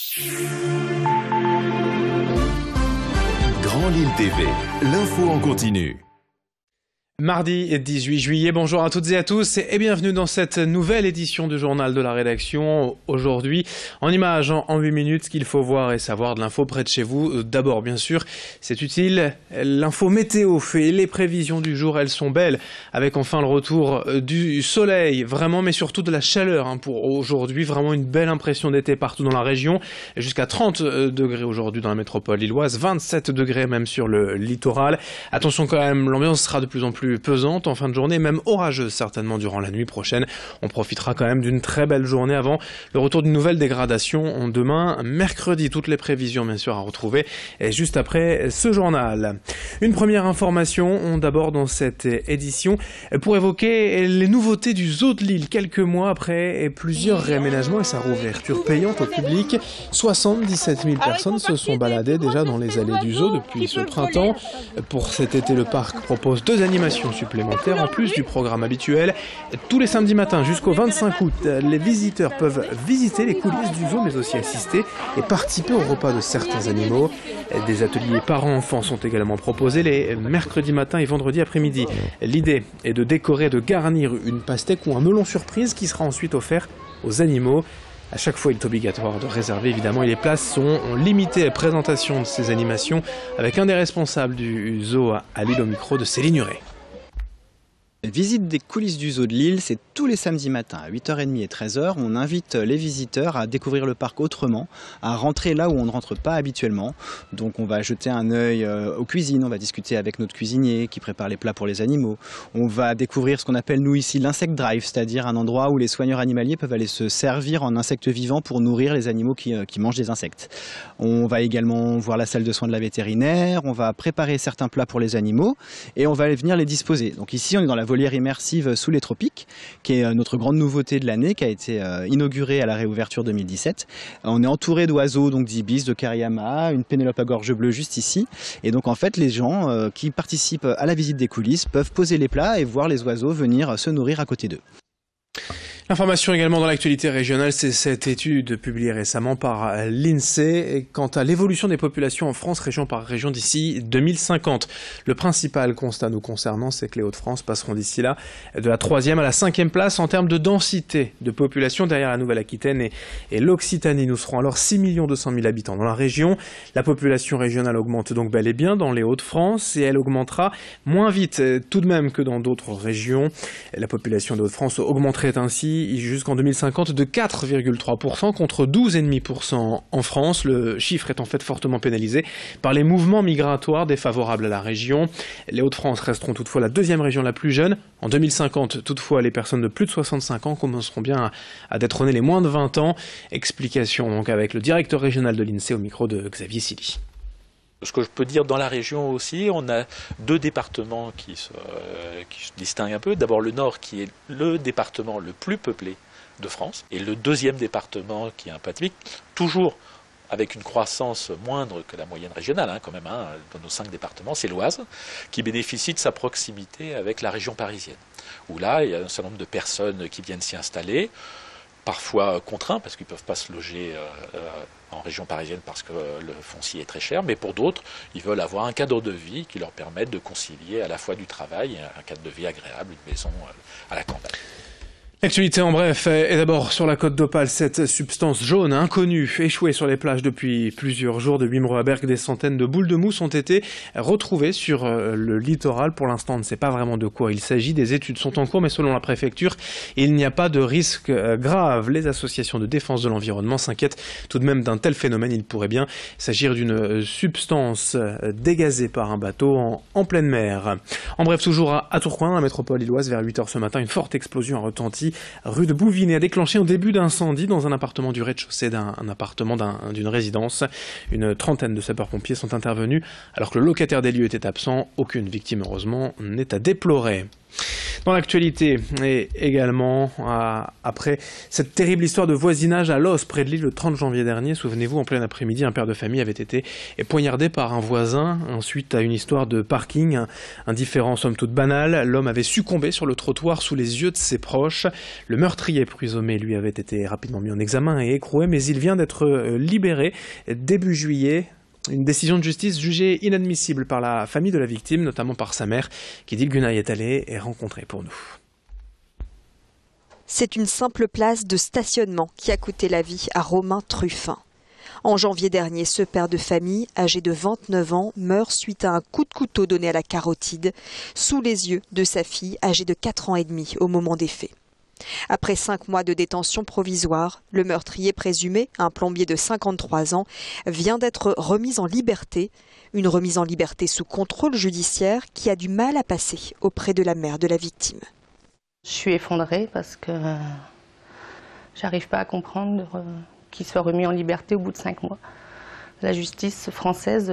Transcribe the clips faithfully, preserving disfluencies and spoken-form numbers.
Grand Lille T V, l'info en continu. Mardi dix-huit juillet, bonjour à toutes et à tous et bienvenue dans cette nouvelle édition du journal de la rédaction. Aujourd'hui, en images, en huit minutes, ce qu'il faut voir et savoir de l'info près de chez vous. D'abord, bien sûr, c'est utile, l'info météo et les prévisions du jour, elles sont belles, avec enfin le retour du soleil, vraiment, mais surtout de la chaleur hein, pour aujourd'hui. Vraiment une belle impression d'été partout dans la région, jusqu'à trente degrés aujourd'hui dans la métropole lilloise, vingt-sept degrés même sur le littoral. Attention quand même, l'ambiance sera de plus en plus pesante en fin de journée, même orageuse certainement durant la nuit prochaine. On profitera quand même d'une très belle journée avant le retour d'une nouvelle dégradation demain, mercredi. Toutes les prévisions bien sûr à retrouver et juste après ce journal. Une première information d'abord dans cette édition pour évoquer les nouveautés du zoo de Lille. Quelques mois après plusieurs réaménagements et sa réouverture payante au public, soixante-dix-sept mille personnes se sont baladées déjà dans les allées du zoo depuis ce printemps. Pour cet été, le parc propose deux animations supplémentaires en plus du programme habituel. Tous les samedis matins jusqu'au vingt-cinq août, les visiteurs peuvent visiter les coulisses du zoo mais aussi assister et participer au repas de certains animaux. Des ateliers parents-enfants sont également proposés les mercredis matins et vendredis après-midi. L'idée est de décorer, de garnir une pastèque ou un melon surprise qui sera ensuite offert aux animaux. À chaque fois, il est obligatoire de réserver évidemment et les places sont limitées à la présentation de ces animations avec un des responsables du zoo à Lille au micro de Céline Huret. La visite des coulisses du zoo de Lille, c'est tous les samedis matins à huit heures trente et treize heures. On invite les visiteurs à découvrir le parc autrement, à rentrer là où on ne rentre pas habituellement. Donc on va jeter un œil aux cuisines, on va discuter avec notre cuisinier qui prépare les plats pour les animaux. On va découvrir ce qu'on appelle nous ici l'insect drive, c'est-à-dire un endroit où les soigneurs animaliers peuvent aller se servir en insectes vivants pour nourrir les animaux qui, qui mangent des insectes. On va également voir la salle de soins de la vétérinaire, on va préparer certains plats pour les animaux et on va venir les disposer. Donc ici on est dans la volière immersive sous les tropiques, qui est notre grande nouveauté de l'année, qui a été inaugurée à la réouverture deux mille dix-sept. On est entouré d'oiseaux, donc d'ibis, de kariyama, une pénélope à gorge bleue juste ici. Et donc en fait, les gens euh, qui participent à la visite des coulisses peuvent poser les plats et voir les oiseaux venir se nourrir à côté d'eux. Information également dans l'actualité régionale, c'est cette étude publiée récemment par l'INSEE quant à l'évolution des populations en France, région par région, d'ici deux mille cinquante. Le principal constat nous concernant, c'est que les Hauts-de-France passeront d'ici là de la troisième à la cinquième place en termes de densité de population derrière la Nouvelle-Aquitaine et, et l'Occitanie. Nous serons alors six millions deux cent mille habitants dans la région. La population régionale augmente donc bel et bien dans les Hauts-de-France et elle augmentera moins vite tout de même que dans d'autres régions. La population des Hauts-de-France augmenterait ainsi jusqu'en deux mille cinquante de quatre virgule trois pour cent contre douze virgule cinq pour cent en France. Le chiffre est en fait fortement pénalisé par les mouvements migratoires défavorables à la région. Les Hauts-de-France resteront toutefois la deuxième région la plus jeune. En deux mille cinquante, toutefois, les personnes de plus de soixante-cinq ans commenceront bien à, à détrôner les moins de vingt ans. Explication donc avec le directeur régional de l'INSEE au micro de Xavier Silly. Ce que je peux dire dans la région aussi, on a deux départements qui se, euh, qui se distinguent un peu. D'abord le Nord qui est le département le plus peuplé de France et le deuxième département qui est un peu atypique, toujours avec une croissance moindre que la moyenne régionale, hein, quand même, hein, dans nos cinq départements, c'est l'Oise, qui bénéficie de sa proximité avec la région parisienne, où là, il y a un certain nombre de personnes qui viennent s'y installer, parfois contraints parce qu'ils ne peuvent pas se loger euh, euh, en région parisienne parce que euh, le foncier est très cher, mais pour d'autres, ils veulent avoir un cadre de vie qui leur permette de concilier à la fois du travail et un cadre de vie agréable, une maison euh, à la campagne. L'actualité en bref est d'abord sur la côte d'Opale, cette substance jaune inconnue échouée sur les plages depuis plusieurs jours de Wimereux-à-Berg. Des centaines de boules de mousse ont été retrouvées sur le littoral. Pour l'instant, on ne sait pas vraiment de quoi il s'agit. Des études sont en cours, mais selon la préfecture, il n'y a pas de risque grave. Les associations de défense de l'environnement s'inquiètent tout de même d'un tel phénomène. Il pourrait bien s'agir d'une substance dégazée par un bateau en, en pleine mer. En bref, toujours à, à Tourcoing, dans la métropole lilloise, vers huit heures ce matin, une forte explosion a retenti rue de Bouvines a déclenché un début d'incendie dans un appartement du rez-de-chaussée d'un appartement d'une un, résidence. Une trentaine de sapeurs-pompiers sont intervenus alors que le locataire des lieux était absent. Aucune victime, heureusement, n'est à déplorer. Dans l'actualité, et également euh, après cette terrible histoire de voisinage à Los, près de Lille, le trente janvier dernier, souvenez-vous, en plein après-midi, un père de famille avait été poignardé par un voisin. Ensuite, à une histoire de parking, un, un différend somme toute banal, l'homme avait succombé sur le trottoir sous les yeux de ses proches. Le meurtrier présumé, lui, avait été rapidement mis en examen et écroué, mais il vient d'être libéré début juillet. Une décision de justice jugée inadmissible par la famille de la victime, notamment par sa mère, qui dit que Gunay est allé et rencontré pour nous. C'est une simple place de stationnement qui a coûté la vie à Romain Truffin. En janvier dernier, ce père de famille, âgé de vingt-neuf ans, meurt suite à un coup de couteau donné à la carotide, sous les yeux de sa fille, âgée de quatre ans et demi au moment des faits. Après cinq mois de détention provisoire, le meurtrier présumé, un plombier de cinquante-trois ans, vient d'être remis en liberté. Une remise en liberté sous contrôle judiciaire qui a du mal à passer auprès de la mère de la victime. Je suis effondrée parce que j'arrive pas à comprendre qu'il soit remis en liberté au bout de cinq mois. La justice française,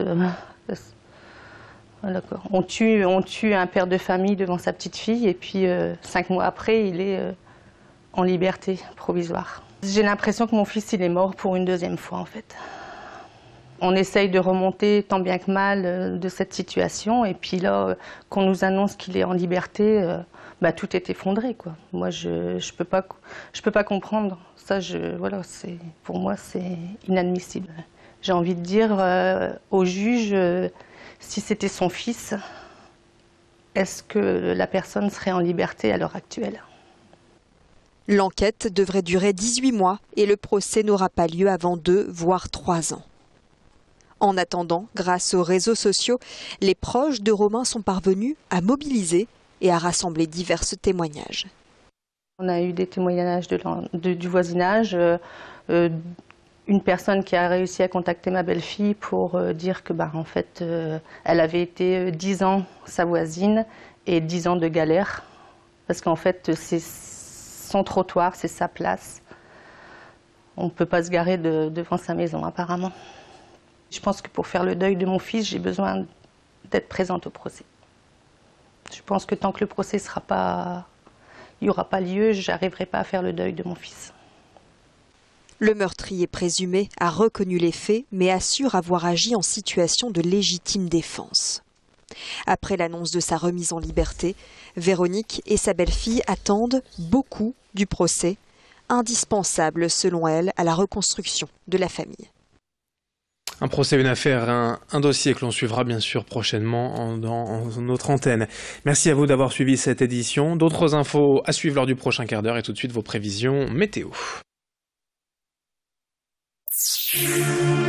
on tue, on tue un père de famille devant sa petite fille et puis cinq mois après, il est en liberté provisoire. J'ai l'impression que mon fils il est mort pour une deuxième fois en fait. On essaye de remonter tant bien que mal de cette situation et puis là, qu'on nous annonce qu'il est en liberté, bah, tout est effondré quoi. Moi je je peux pas je peux pas comprendre ça. Je voilà c'est pour moi c'est inadmissible. J'ai envie de dire euh, au juge euh, si c'était son fils, est-ce que la personne serait en liberté à l'heure actuelle? L'enquête devrait durer dix-huit mois et le procès n'aura pas lieu avant deux, voire trois ans. En attendant, grâce aux réseaux sociaux, les proches de Romain sont parvenus à mobiliser et à rassembler divers témoignages. On a eu des témoignages de, de, du voisinage, euh, euh, une personne qui a réussi à contacter ma belle-fille pour euh, dire que bah, en fait, euh, elle avait été dix ans sa voisine et dix ans de galère, parce qu'en fait c'est son trottoir, c'est sa place. On ne peut pas se garer de, devant sa maison, apparemment. Je pense que pour faire le deuil de mon fils, j'ai besoin d'être présente au procès. Je pense que tant que le procès sera pas, il n'y aura pas lieu, je n'arriverai pas à faire le deuil de mon fils. Le meurtrier présumé a reconnu les faits, mais assure avoir agi en situation de légitime défense. Après l'annonce de sa remise en liberté, Véronique et sa belle-fille attendent beaucoup du procès, indispensable selon elle à la reconstruction de la famille. Un procès, une affaire, un, un dossier que l'on suivra bien sûr prochainement en, dans en notre antenne. Merci à vous d'avoir suivi cette édition. D'autres infos à suivre lors du prochain quart d'heure et tout de suite vos prévisions météo.